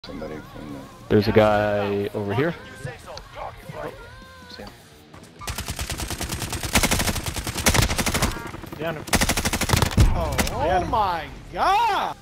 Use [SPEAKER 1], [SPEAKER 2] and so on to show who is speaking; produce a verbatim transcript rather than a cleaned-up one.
[SPEAKER 1] Somebody from the...
[SPEAKER 2] There's a guy over here.
[SPEAKER 1] Oh, see him.
[SPEAKER 3] Down him.
[SPEAKER 4] Oh,
[SPEAKER 3] Down
[SPEAKER 4] oh
[SPEAKER 3] him.
[SPEAKER 4] my god!